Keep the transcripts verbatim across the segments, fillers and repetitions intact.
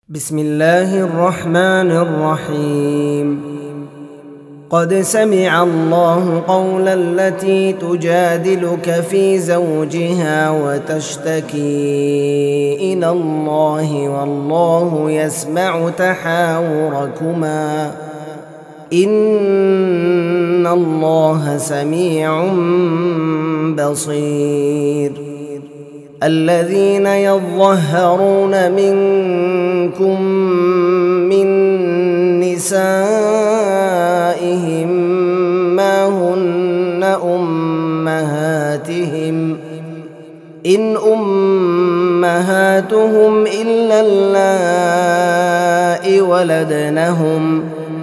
بسم الله الرحمن الرحيم. قد سمع الله قول التي تجادلك في زوجها وتشتكي إلى الله والله يسمع تحاوركما إن الله سميع بصير. الذين يظهرون منكم من نسائهم ما هن أمهاتهم إن أمهاتهم إلا اللائي ولدنهم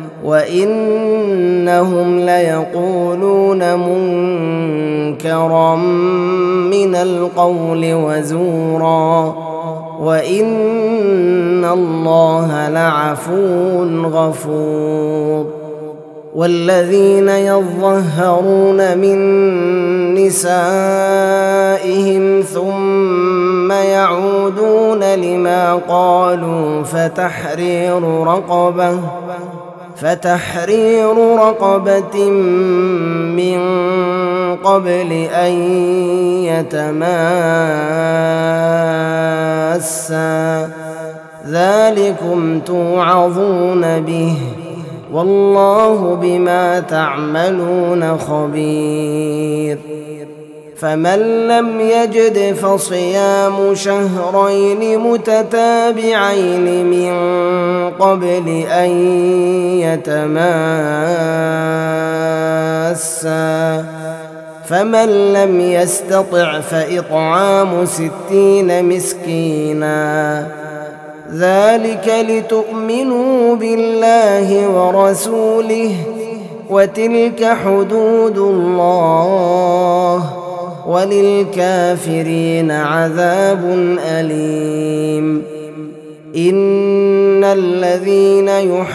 وإنهم ليقولون منكرا من القول وزورا وإن الله لعفو غفور. والذين يظهرون من نسائهم ثم يعودون لما قالوا فتحرير رقبة فتحرير رقبة من قبل أن يتماسا ذلكم توعظون به والله بما تعملون خبير. فمن لم يجد فصيام شهرين متتابعين من قبل أن يتماسا فمن لم يستطع فإطعام ستين مسكينا ذلك لتؤمنوا بالله ورسوله وتلك حدود الله وللكافرين عذاب أليم. إن الذين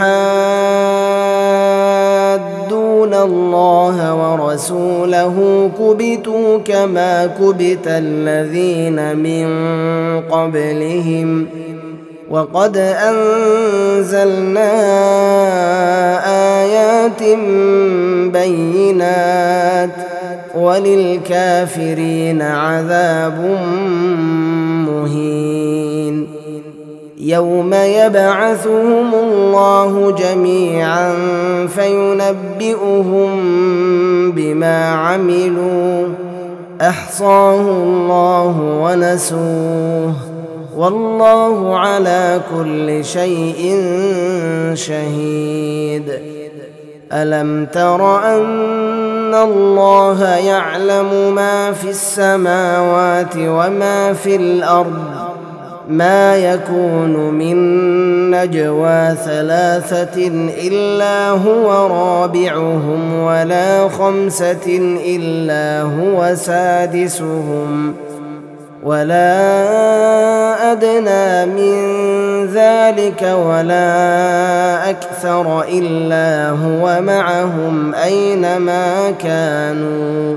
يحادون الله ورسوله كبتوا كما كبت الذين من قبلهم وقد أنزلنا آيات بينات وللكافرين عذاب مهين. يوم يبعثهم الله جميعا فينبئهم بما عملوا أحصاه الله ونسوه والله على كل شيء شهيد. ألم تر أن الله يعلم ما في السماوات وما في الأرض ما يكون من نجوى ثلاثة إلا هو رابعهم ولا خمسة إلا هو سادسهم ولا أدنى من ذلك ولا أكثر إلا هو معهم أينما كانوا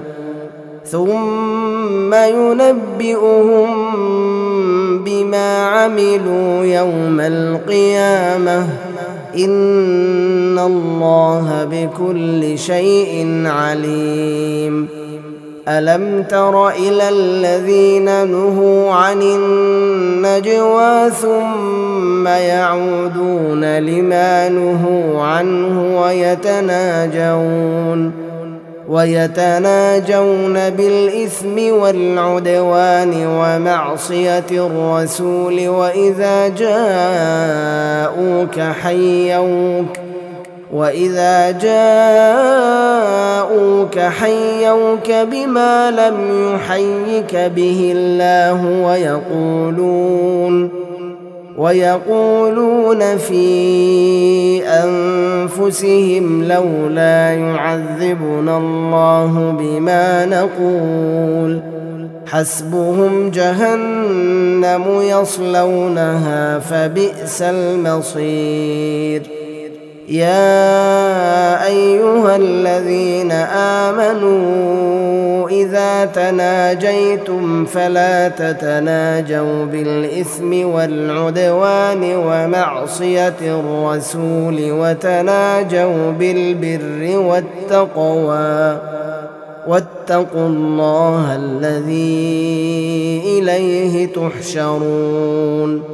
ثم ينبئهم بما عملوا يوم القيامة إن الله بكل شيء عليم. ألم تر إلى الذين نهوا عن النجوى ثم يعودون لما نهوا عنه ويتناجون ويتناجون بالإثم والعدوان ومعصية الرسول وإذا جاءوك حيوك وإذا جاءوك حيوك بما لم يحيك به الله ويقولون ويقولون في أنفسهم لولا يعذبنا الله بما نقول حسبهم جهنم يصلونها فبئس المصير. يا أيها الذين آمنوا إذا تناجيتم فلا تتناجوا بالإثم والعدوان ومعصية الرسول وتناجوا بالبر والتقوى واتقوا الله الذي إليه تحشرون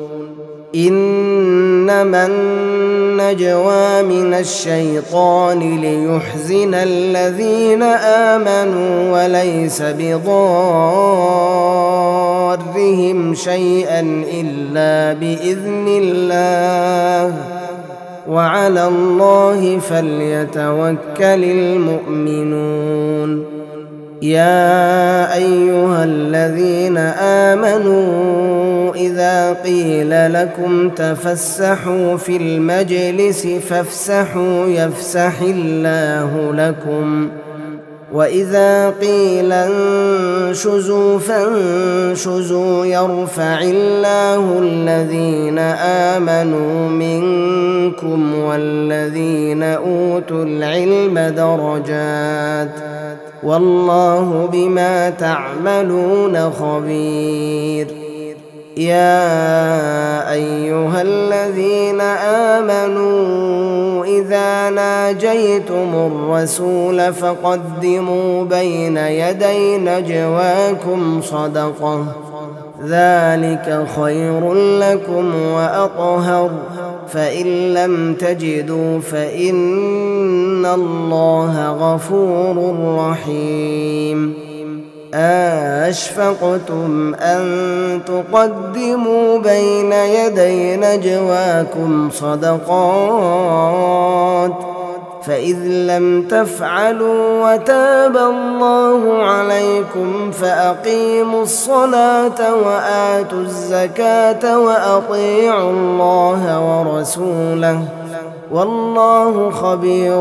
إنما النجوى من الشيطان ليحزن الذين آمنوا وليس بضارهم شيئا إلا بإذن الله وعلى الله فليتوكل المؤمنون يا أيها الذين آمنوا إذا قيل لكم تفسحوا في المجلس فافسحوا يفسح الله لكم وإذا قيل انشزوا فانشزوا يرفع الله الذين آمنوا منكم والذين أوتوا العلم درجات والله بما تعملون خبير يا أيها الذين آمنوا إذا ناجيتم الرسول فقدموا بين يدي نجواكم صدقة ذلك خير لكم وأطهر فإن لم تجدوا فإن الله غفور رحيم أشفقتم أن تقدموا بين يدي نجواكم صدقات فإذ لم تفعلوا وتاب الله عليكم فأقيموا الصلاة وآتوا الزكاة وأطيعوا الله ورسوله والله خبير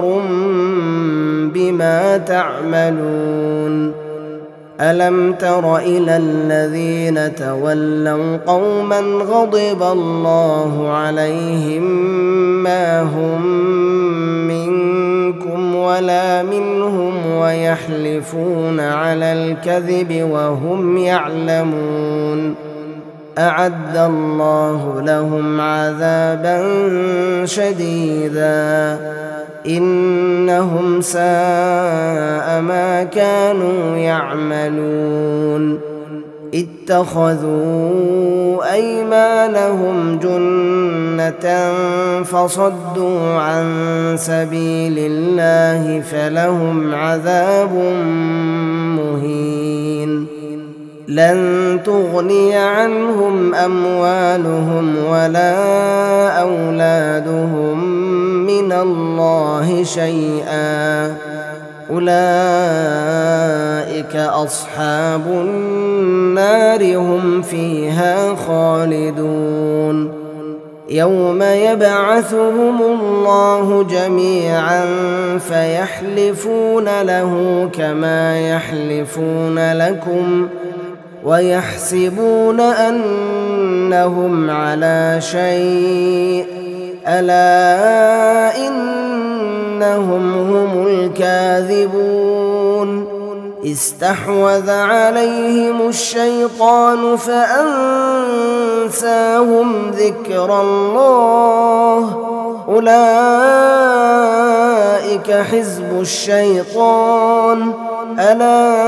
بما تعملون ألم تر إلى الذين تولوا قوما غضب الله عليهم ما هم منكم ولا منهم ويحلفون على الكذب وهم يعلمون أعد الله لهم عذابا شديدا إنهم ساء ما كانوا يعملون اتخذوا أيمانهم جنة فصدوا عن سبيل الله فلهم عذاب مهين لن تغني عنهم أموالهم ولا أولادهم من الله شيئا أولئك أصحاب النار هم فيها خالدون يوم يبعثهم الله جميعا فيحلفون له كما يحلفون لكم ويحسبون أنهم على شيء ألا إنهم هم الكاذبون استحوذ عليهم الشيطان فأنساهم ذكر الله أولئك حزب الشيطان ألا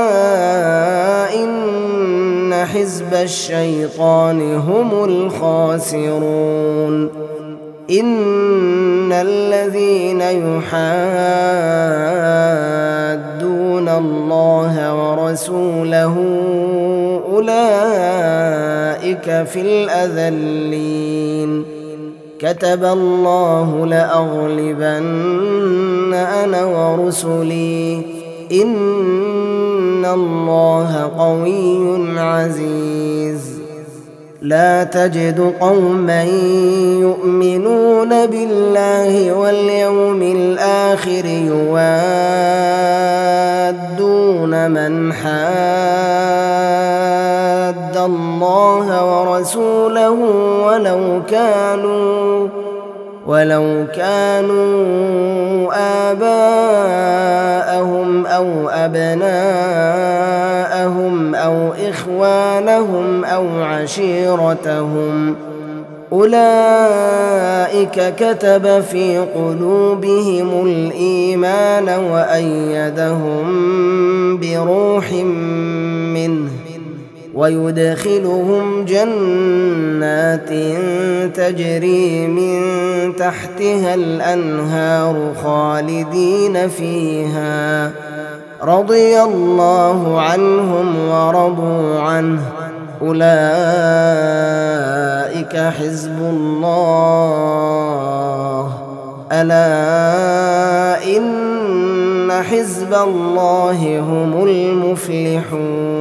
إن حزب الشيطان هم الخاسرون إن الذين يحادون الله ورسوله أولئك في الأذلين كتب الله لأغلبن أنا ورسلي إن الله قوي عزيز لا تجد قوما يؤمنون بالله واليوم الآخر يوادون من حاد الله ورسوله ولو كانوا ولو كانوا آباءهم أو أبناءهم أو إخوانهم أو عشيرتهم أولئك كتب في قلوبهم الإيمان وأيدهم بروح منه ويدخلهم جنات تجري من تحتها الأنهار خالدين فيها رضي الله عنهم ورضوا عنه أولئك حزب الله ألا إن حزب الله هم المفلحون.